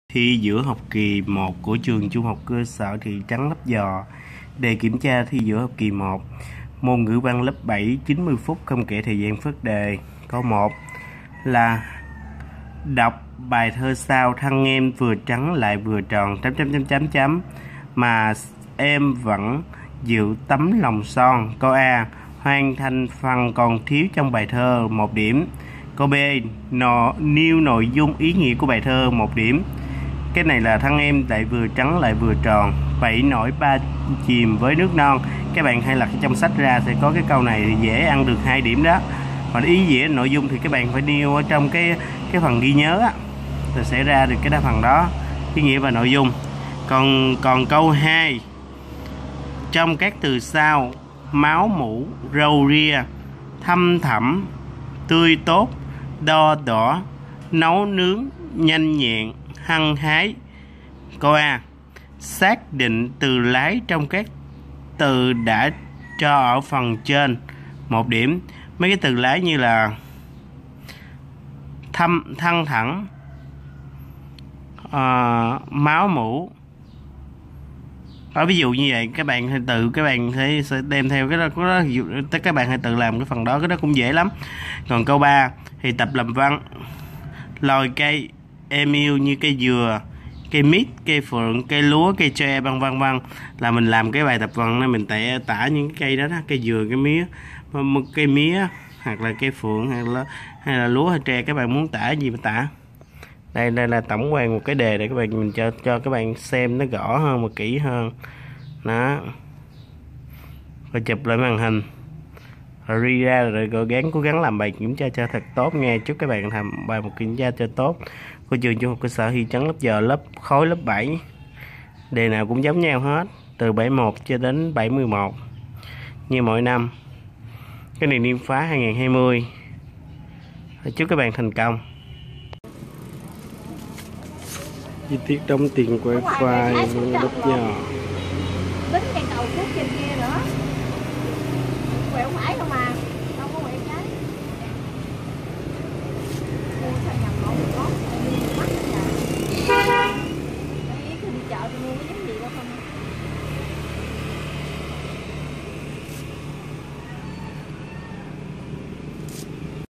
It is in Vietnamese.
Thi giữa học kỳ 1 của trường Trung học cơ sở thị trấn Lấp Vò. Đề kiểm tra thi giữa học kỳ 1, môn ngữ văn lớp 7, 90 phút không kể thời gian phớt đề. Câu 1 là đọc bài thơ sau: thân em vừa trắng lại vừa tròn ... mà em vẫn giữ tấm lòng son. Câu A, hoàn thành phần còn thiếu trong bài thơ, 1 điểm. Câu B, nêu nội dung ý nghĩa của bài thơ, 1 điểm. Cái này là thân em lại vừa trắng lại vừa tròn, 7 nổi 3 chìm với nước non. Các bạn hãy lật trong sách ra sẽ có cái câu này thì dễ ăn được 2 điểm đó. Còn ý nghĩa nội dung thì các bạn phải nêu ở trong cái phần ghi nhớ á, thì sẽ ra được cái đa phần đó, ý nghĩa và nội dung. Còn câu 2, trong các từ sau máu mủ, râu ria, thâm thẳm, tươi tốt, đo đỏ, nấu nướng, nhanh nhẹn, hăng hái. Câu A, xác định từ lái trong các từ đã cho ở phần trên, 1 điểm. Mấy cái từ lái như là thăng thẳng, máu mủ. Ví dụ như vậy, các bạn sẽ đem theo cái đó, các bạn hãy tự làm cái phần đó, cái đó cũng dễ lắm. Còn câu 3 thì tập làm văn: loài cây em yêu như cây dừa, cây mít, cây phượng, cây lúa, cây tre, vân vân. Là mình làm cái bài tập văn này, mình tả những cái cây đó, cây dừa, cây mía hoặc là cây phượng hay là lúa hay tre, các bạn muốn tả gì mà tả. Đây là tổng quan một cái đề để mình cho các bạn xem nó rõ hơn và kỹ hơn đó. Rồi chụp lại màn hình rồi ghi ra, rồi cố gắng làm bài kiểm tra cho thật tốt nha. Chúc các bạn làm bài một kiểm tra cho tốt của trường Trung học cơ sở thị trấn Lấp Vò, khối lớp 7. Đề nào cũng giống nhau hết, từ 71 cho đến 71 như mỗi năm. Cái này niên phá 2020. Chúc các bạn thành công. Chi tiết đóng tiền wifi Lấp Vò.